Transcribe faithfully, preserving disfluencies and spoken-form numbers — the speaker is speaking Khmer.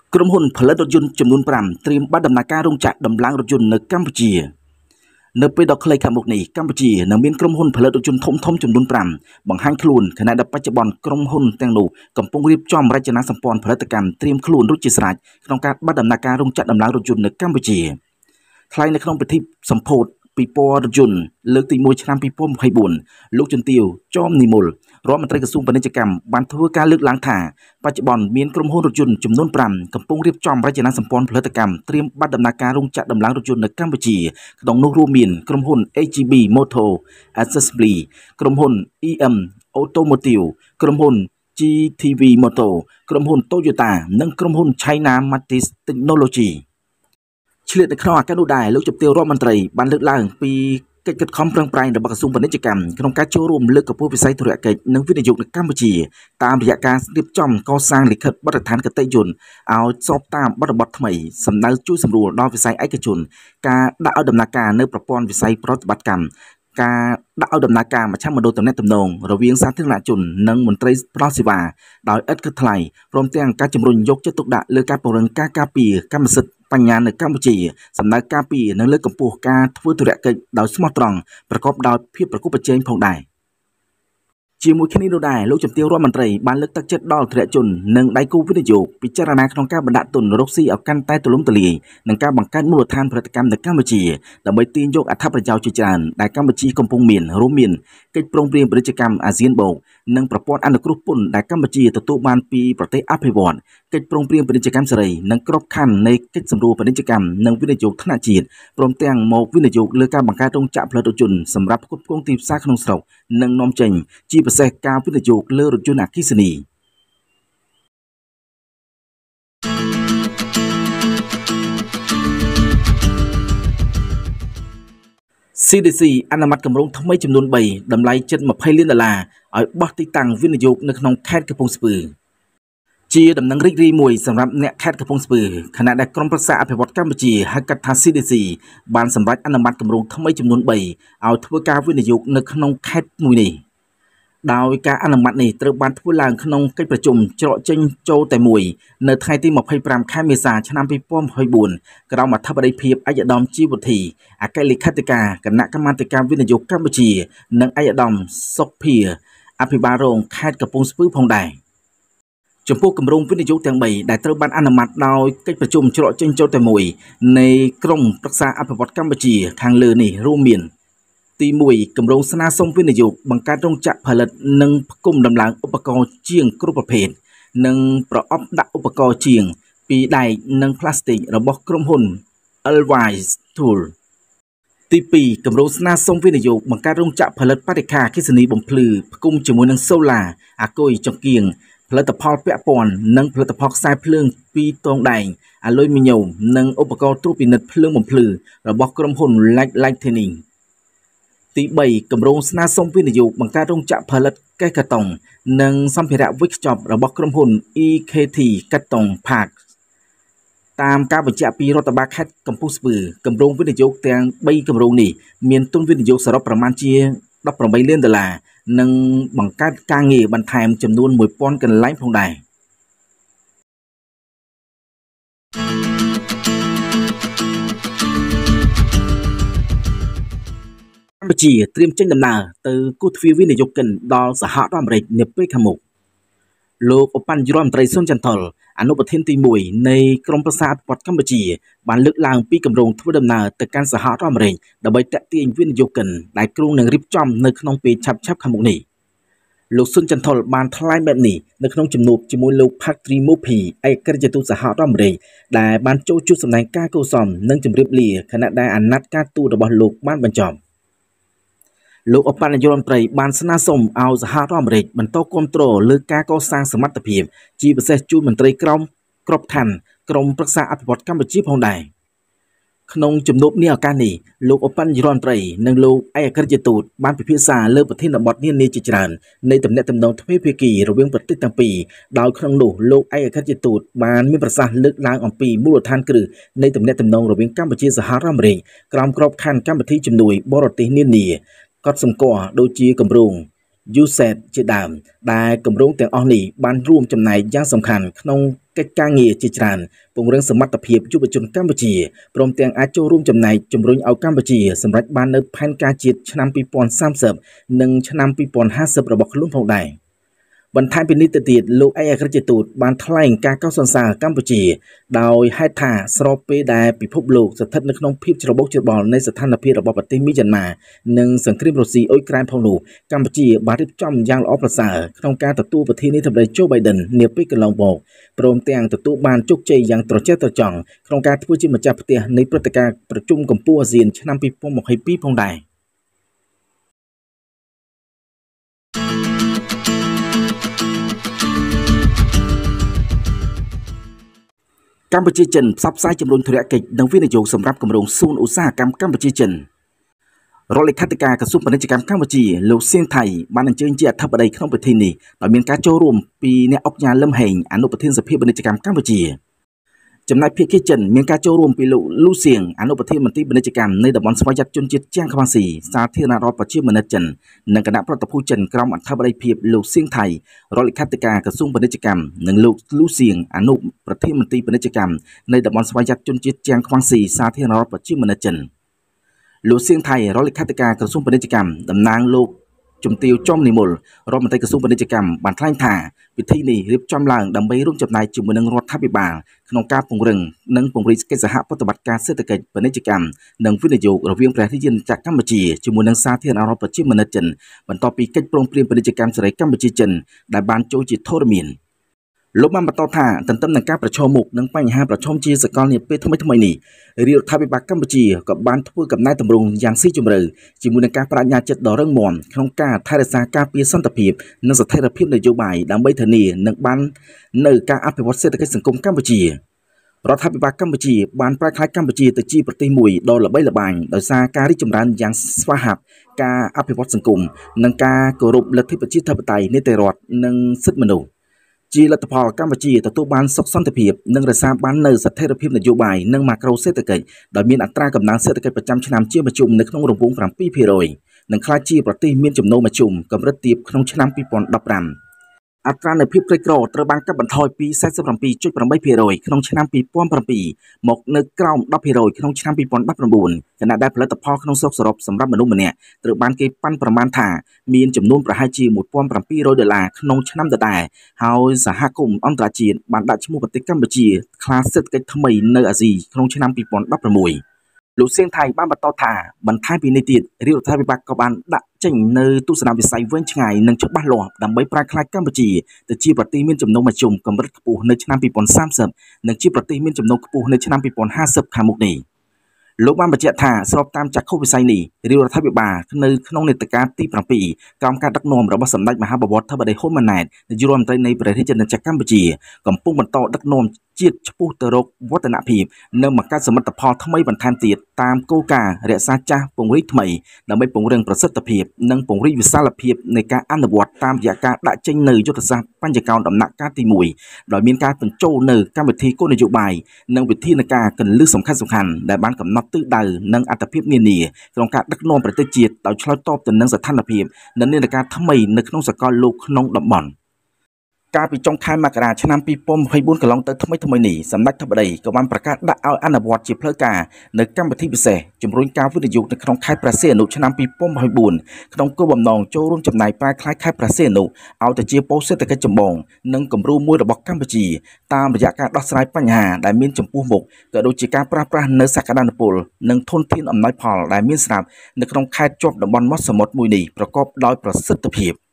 ក្រុមហ៊ុនផលិតរថយន្តចំនួនប្រាំត្រៀមបាត់ដំណើរការរោងចក្រដំឡើងរថយន្តនៅកម្ពុជានៅពេលដ៏ខ្លីខាងមុខនេះកម្ពុជានឹងមានក្រុមហ៊ុនផលិតរថយន្តធំធំចំនួនប្រាំបង្ហាញខ្លួនខណៈដែលបច្ចុប្បន្នក្រុមហ៊ុនទាំងនោះកំពុងរៀបចំរចនាសម្ព័ន្ធផលិតកម្មត្រៀមខ្លួនរួចជាស្រេចក្នុងការបាត់ដំណើរការរោងចក្រដំឡើងរថយន្តនៅកម្ពុជាថ្លែងនៅក្នុងពិធីសម្ពោធពិព័រណ៍រថយន្តលើកទីមួយឆ្នាំពីរពាន់ยี่สิบสี่លោកជំទាវចំនិមលរដ្ឋមន្ត្រីក្រសួងពាណិជ្ជកម្មបានធ្វើការលើកឡើងថាបច្ចុប្បន្នមានក្រុមហ៊ុនរថយន្តចំនួនប្រាំកំពុងរៀបចំរចនាសម្ព័ន្ធផលិតកម្មត្រៀមបាត់ដំណើរការរោងចក្រដំឡើងរថយន្តនៅកម្ពុជាក្នុងនោះរួមមានក្រុមហ៊ុន H G B Motors Assembly ក្រុមហ៊ុន E M Automotive ក្រុមហ៊ុន G T V Motor ក្រុមហ៊ុន Toyota និងក្រុមហ៊ុន China Motors Technology ឆ្លៀតនៅក្នុងឱកាសនោះដែរលោកជំទាវរដ្ឋមន្ត្រីបានលើកឡើងពីកិច្ចខិតខំប្រឹងប្រែងរបស់ក្រសួងពាណិជ្ជកម្មក្នុងការចូលរួមលើកកម្ពស់វិស័យធុរកិច្ចនិងវិនិយោគនៅកម្ពុជាតាមរយៈការរៀបចំកសាងលិខិតបទដ្ឋានគតិយន្តឲ្យស្របតាមបទបទថ្មីសម្ដៅជួយសម្រួលដល់វិស័យឯកជនការដាក់ឲ្យដំណើរការនៅប្រព័ន្ធវិស័យប្រតិបត្តិកម្មការដាក់ឲ្យដំណើរការមជ្ឈមណ្ឌលទំនាក់ទំនងរវាងសាធារណជននិងមន្ត្រីផ្ដល់សេវាដោយឥតគិតថ្លៃព្រមទាំងការជំរុញយកចិត្តទុកដាក់លើការពង្រឹងការការពារកម្មសិទ្ធិបញ្ញានៅកម្ពុជាសម្ដៅការពារនិងលើកកម្ពស់ការធ្វើធុរកិច្ចដោយស្មោះត្រង់ប្រកបដោយភាពប្រកួតប្រជែងផងដែរជាមួយគ្នានោះដែរលោកជំទាវរដ្ឋមន្ត្រីបានលើកទឹកចិត្តដល់ធុរជននិងដៃគូវិនិយោគពិចារណាក្នុងការបណ្ដាក់ទុនរកស៊ីឲ្យកាន់តែទូលំទូលាយនិងការបង្កើតមូលដ្ឋានផលិតកម្មនៅកម្ពុជាដើម្បីទាញយកអត្ថប្រយោជន៍ជាច្រើនដែលកម្ពុជាកំពុងមានរួមមានកិច្ចព្រមព្រៀងពាណិជ្ជកម្មអាស៊ានបូកនិងប្រព័ន្ធអនុគ្រោះពន្ធដែលកម្ពុជាទទួលបានពីប្រទេសអភិវឌ្ឍន៍កិច្ចព្រមព្រៀងពាណិជ្ជកម្មសេរីនិងក្របខ័ណ្ឌនៃកិច្ចសម្រួលពាណិជ្ជកម្មនិងវិនិយោគថ្នាក់ជាតិព្រមទាំងមកវិនិយោគលើការបង្កើតរោងចក្រផលិតរថយន្តសម្រាប់ផ្គត់ផ្គង់ទីផ្សារក្នុងស្រុកនិងនាំចេញជាពិសេសការវិនិយោគលើរថយន្តអគ្គិសនី C D C អនុម័តគម្រោងថ្មីចំនួនបីតម្លៃជិតยี่สิบលានដុល្លារឲ្យបោះទីតាំងវិនិយោគនៅក្នុងខេត្តកំពង់ស្ពឺជាដំណឹងរីករាយមួយសម្រាប់អ្នកខេត្តកំពង់ស្ពឺខណៈដែលក្រុមប្រឹក្សាអភិវឌ្ឍកម្ពុជាហៅកាត់ថា C D C បានសម្រេចអនុម័តគម្រោងថ្មីចំនួនបីឲ្យធ្វើការវិនិយោគនៅក្នុងខេត្តមួយនេះដោយការអនុម័តនេះត្រូវបានធ្វើឡើងក្នុងកិច្ចប្រជុំច្រកចេញចូលតែមួយនៅថ្ងៃទីยี่สิบห้าខែមេសាឆ្នាំពីរពាន់ยี่สิบสี่ក្រោមអធិបតីភាពឯកឧត្តមជីវុធីអគ្គលេខាធិការគណៈកម្មាធិការវិនិយោគកម្ពុជានិងឯកឧត្តមសុកភាអភិបាលរងខេត្តកំពង់ស្ពឺផងដែរចំពោះគម្រោងវិនិយោគទាំងបីដែលត្រូវបានអនុម័តដោយកិច្ចប្រជុំច្រកចេញចូលតែមួយនៃក្រុមប្រឹក្សាអភិវឌ្ឍកម្ពុជាខាងលើនេះរួមមានទីមួយគម្រោងស្នើសុំវិនិយោគបង្កើតរោងចក្រផលិតនិងផ្គុំដំឡើងឧបករណ៍ជាងគ្រប់ប្រភេទនិងប្រអប់ដាក់ឧបករណ៍ជាងពីដែកនិងផ្លាស្ទិករបស់ក្រុមហ៊ុន L Y Tool ទីពីរគម្រោងស្នើសុំវិនិយោគបង្កើតរោងចក្រផលិតបរិក្ខារអគ្គិសនីបំភ្លឺផ្គុំជាមួយនឹងសូឡាអាគុយចង្កៀងផលិតផលពាក់ព័ន្ធនិងផលិតផលខ្សែភ្លើងពីរទងដែងអាលុយមីញ៉ូមនិងឧបករណ៍ត្រួតពិនិត្យភ្លើងបំភ្លឺរបស់ក្រុមហ៊ុន Light Lightningទីបីគម្រោងស្នើសុំវិនិយោគបង្កើតរោងចក្រផលិតកេសកាតុងនិងសម្ភារៈវេចខ្ចប់របស់ក្រុមហ៊ុន E K T កាតុង Park តាមការបញ្ជាក់ពីរដ្ឋបាលខេត្តកំពង់ស្ពឺគម្រោងវិនិយោគទាំងបីគម្រោងនេះមានទុនវិនិយោគសរុបប្រមាណជាដប់ប្រាំបីលានដុល្លារនិងបង្កើតការងារបន្ថែមចំនួនមួយពាន់កន្លែងផងដែរកម្ពុជាត្រៀមចេញដំណើរទៅគូសទ្វារវិនិយោគិនដល់សហរដ្ឋអាមេរិកនាពេលខាងមុខលោកឧបនាយករដ្ឋមន្ត្រីស៊ុនចន្ទថុលអនុប្រធានទីមួយនៃក្រុមប្រឹក្សាអភិវឌ្ឍកម្ពុជាបានលើកឡើងពីគម្រោងធ្វើដំណើរទៅកាន់សហរដ្ឋអាមេរិកដើម្បីទាក់ទាញវិនិយោគិនដែលគ្រោងនឹងរៀបចំនៅក្នុងពេលឆាប់ៗខាងមុខនេះលោកស៊ុនចន្ទថុលបានថ្លែងបែបនេះនៅក្នុងជំនួបជាមួយលោក Patrick Murphy ឯកអគ្គរដ្ឋទូតសហរដ្ឋអាមេរិកដែលបានចូលជួបសម្ដែងការគួរសមនិងជម្រាបលាខណៈដែលអាណត្តិការទូតរបស់លោកបានបញ្ចប់លោកឧបនាយករដ្ឋមន្ត្រីបានស្នើសុំឲ្យសហរដ្ឋអាមេរិកបន្តគាំទ្រលើការកសាងសមត្ថភាពជាពិសេសជួយមន្ត្រីក្រមក្របខ័ណ្ឌក្រមប្រឹក្សាអភិវឌ្ឍកម្ពុជាផងដែរក្នុងជំនួបនេះឱកាសនេះលោកឧបនាយករដ្ឋមន្ត្រីនិងលោកឯកអគ្គរដ្ឋទូតបានពិភាក្សាលើប្រធានបទនានាជាច្រើននៃទំនាក់ទំនងទ្វេភាគីរវាងប្រទេសទាំងពីរដោយក្នុងនោះលោកឯកអគ្គរដ្ឋទូតបានមានប្រសាសន៍លើកឡើងអំពីមូលដ្ឋានគ្រឹះនៃទំនាក់ទំនងរវាងកម្ពុជាសហរដ្ឋអាមេរិកក្រោមក្របខ័ណ្ឌកម្មវិធីជំនួយបរទេសនានាកត់សម្គាល់ដូចជាគម្រោងยูเซตជាដើមដែលគម្រោងទាំងអស់នេះបានរួមចំណែកយ៉ាងសំខាន់ក្នុងកិច្ចការងារជាច្រើនពង្រឹងសមត្ថភាពយុវជនកម្ពុជាព្រមទាំងអាចចូលរួមចំណែកជំរុញឲ្យកម្ពុជាសម្រេចបាននូវផែនការជាតិឆ្នាំពីរពាន់សាមសិបនិងឆ្នាំពីរពាន់ហាសិបរបស់ខ្លួនផងដែរបន្ថែមពីនេះទៅទៀតលោកឯកអគ្គរដ្ឋទូតបានថ្លែងការកោតសរសើរកម្ពុជាដោយហេតុថាស្របពេលដែលពិភពលោកស្ថិតនៅក្នុងភាពច្របូកច្របល់នៃស្ថានភាពរបស់ប្រទេសមីយ៉ាន់ម៉ានិងសង្គ្រាមរុស្ស៊ីអ៊ុយក្រែនផងនោះកម្ពុជាបានរៀបចំយ៉ាងល្អប្រសើរក្នុងការទទួលប្រធានាធិបតីโจ Biden នាពេលកន្លងមកព្រមទាំងទទួលបានជោគជ័យយ៉ាងត្រចះត្រចង់ក្នុងការធ្វើជាម្ចាស់ផ្ទះនៃព្រឹត្តិការណ៍ប្រជុំកំពូលអាស៊ានឆ្នាំពីរពាន់ម្ភៃពីរផងដែរកម្ពុជាចិនផ្សព្វផ្សាយជំរុញធុរកិច្ចនិងវិនិយោគសម្រាប់គម្រោងសួនឧស្សាហកម្មកម្ពុជាចិនរដ្ឋលេខាធិការក្រសួងពាណិជ្ជកម្មកម្ពុជាលោកសៀងថៃបានអញ្ជើញជាអធិបតីក្នុងពិធីនេះដោយមានការចូលរួមពីអ្នកអង្គការលឹមហេងអនុប្រធានសភាពាណិជ្ជកម្មកម្ពុជាចំណែកភាគីចិនមានការចូលរួមពីលោកលូសៀងអនុប្រធានមន្ត្រីពាណិជ្ជកម្មនៃតំបន់ស្វ័យយ័តជនជាតិជៀងខ្វាំងស៊ីសាធារណរដ្ឋប្រជាមានិតចិននិងគណៈប្រតិភូចិនក្រោមអធិបតីភាពលោកសៀងថៃរដ្ឋលេខាធិការក្រសួងពាណិជ្ជកម្មនិងលោកលូសៀងអនុប្រធានមន្ត្រីពាណិជ្ជកម្មនៃតំបន់ស្វ័យយ័តជនជាតិជៀងខ្វាំងស៊ីសាធារណរដ្ឋប្រជាមានិតចិនលោកសៀងថៃរដ្ឋលេខាធិការក្រសួងពាណិជ្ជកម្មតំណាងលោកជំទាវចំនិមលរដ្ឋមន្ត្រីក្រសួងពាណិជ្ជកម្មបានថ្លែងថាពិធីនេះរៀបចំឡើងដើម្បីរួមចំណែកជាមួយនឹងរដ្ឋាភិបាលក្នុងការពង្រឹងនិងពង្រីកកិច្ចសហប្រតិបត្តិការសេដ្ឋកិច្ចពាណិជ្ជកម្មនិងវិនិយោគរវាងព្រះរាជាណាចក្រកម្ពុជាជាមួយនឹងសាធារណរដ្ឋប្រជាមានិតចិនបន្ទាប់ពីកិច្ចព្រមព្រៀងពាណិជ្ជកម្មសេរីកម្ពុជាចិនដែលបានចូលជាធរមានលោកបានបន្តថាទន្ទឹមនឹងការប្រឈមមុខនឹងបញ្ហាប្រឈមជាសកលនាពេលថ្មីថ្មីនេះរាជរដ្ឋាភិបាលកម្ពុជាក៏បានធ្វើកំណែតម្រង់យ៉ាងស៊ីជម្រៅជាមួយនឹងការបដិញ្ញាចិត្តដ៏រឹងមាំក្នុងការថែរក្សាការពារសន្តិភាពនិងស្ថិរភាពនយោបាយដើម្បីធានានឹងបាននៅការអភិវឌ្ឍសេដ្ឋកិច្ចសង្គមកម្ពុជារដ្ឋាភិបាលកម្ពុជាបានប្រែក្លាយកម្ពុជាទៅជាប្រទេសមួយដ៏ល្បីល្បាញដោយសារការរីកចម្រើនយ៉ាងស្វាហាប់ការអភិវឌ្ឍសង្គមនិងការគោរពលទ្ធិប្រជាធិបតេយ្យនីតិរដ្ឋនិងសិទ្ធិមនុស្សជាលទ្ធផលកម្ពុជាទទួលបានសុខសន្តិភាពនិងរក្សាបាននូវស្ថិរភាពនយោបាយនិងម៉ាក្រូសេដ្ឋកិច្ចដោយមានអត្រាកំណើនសេដ្ឋកិច្ចប្រចាំឆ្នាំជាមធ្យមនៅក្នុងរង្វង់ bảyភាគរយ និងក្លាយជាប្រទេសមានចំណូលមធ្យមកម្រិតទាបក្នុងឆ្នាំ ពីរពាន់ដប់ប្រាំ អត្រានៃភាពក្រីក្រត្រូវបានកាត់បន្ថយពី សែនសិបប្រាំពីរจุดប្រាំបីភាគរយ ក្នុងឆ្នាំ ពីរពាន់ប្រាំពីរ មកនៅក្រោម ដប់ភាគរយ ក្នុងឆ្នាំ ពីរពាន់ដប់ប្រាំបួន ខណៈដែលផលិតផលក្នុងស្រុកសរុបសម្រាប់មនុស្សម្នាក់ត្រូវបានគេប៉ាន់ប្រមាណថាមានចំនួនប្រហែលជា một nghìn bảy trămដុល្លារក្នុងឆ្នាំដដែលហើយសហគមន៍អន្តរជាតិបានដាក់ឈ្មោះប្រទេសកម្ពុជាខ្លាសេដ្ឋកិច្ចថ្មីនៅអាស៊ីក្នុងឆ្នាំ ពីរពាន់ដប់ប្រាំមួយ លោកសៀងថៃបានបន្តថាបន្ថែមពីនេះទៀតរាជរដ្ឋាភិបាលក៏បានដាក់ចេញនៅទស្សនវិស័យវែងឆ្ងាយនិងច្បាស់លាស់ដើម្បីប្រែក្លាយកម្ពុជាទៅជាប្រទេសមានចំណូលមធ្យមកម្រិតខ្ពស់នៅឆ្នាំ ពីរពាន់សាមសិប និងជាប្រទេសមានចំណូលខ្ពស់នៅឆ្នាំ ពីរពាន់ហាសិប ខាងមុខនេះលោកបានបញ្ជាក់ថាស្របតាមចក្ខុវិស័យនេះរាជរដ្ឋាភិបាលនៅក្នុងនេតិកាលទី 7 ក្រោមការដឹកនាំរបស់សម្ដេចមហាបវរធិបតីហ៊ុនម៉ាណែតនាយករដ្ឋមន្ត្រីនៃព្រះរាជាណាចក្រកម្ពុជាកំពុងបន្តដឹកនាំជាតិឆ្ពោះទៅរកវឌ្ឍនភាពនិងបង្កើតសមិទ្ធផលថ្មីបន្ថែមទៀតតាមគោលការណ៍រក្សាចាស់ពង្រីកថ្មីដើម្បីពង្រឹងប្រសិទ្ធភាពនិងពង្រីកវិសាលភាពនៃការអនុវត្តតាមរយៈការដាក់ចេញនូវយុទ្ធសាស្ត្របញ្ចកោណដំណាក់កាលទី មួយដោយមានការបញ្ចូលនៅកម្មវិធីគោលនយោបាយនិងវិធានការគន្លឹះសំខាន់ៗដែលបានកំណត់ទិសដៅនិងអត្ថប្រយោជន៍នានាក្នុងការដឹកនាំប្រទេសជាតិដោយឆ្លើយតបទៅនឹងស្ថានភាពនិងនិន្នាការថ្មីនៅក្នុងសកលលោកក្នុងតំបន់កាលពីចុងខែមករាឆ្នាំ ពីរពាន់ម្ភៃបួន កន្លងទៅថ្មីថ្មីនេះសម្ដេចធិបតីក៏បានប្រកាសដាក់ឲ្យអនុវត្តជាផ្លូវការនៅកម្មវិធីពិសេសជំរុញការវិនិយោគនៅក្នុងខេត្តព្រះសីហនុឆ្នាំ ពីរពាន់ម្ភៃបួន ក្នុងគោលបំណងចូលរួមចំណែកប្រែក្លាយខេត្តព្រះសីហនុឲ្យទៅជាប៉ូលសេដ្ឋកិច្ចចម្បងនិងគំរូមួយរបស់កម្ពុជាតាមរយៈការដោះស្រាយបញ្ហាដែលមានចំពោះមុខក៏ដូចជាការប្រាស្រ័យនៅសក្តានុពលនិងធនធានអំណោយផលដែលមានស្រាប់នៅក្នុងខេត្តជាប់តំបន់មាត់សមុទ្រមួយនេះប្រកបដោយប្រសិទ្ធភាព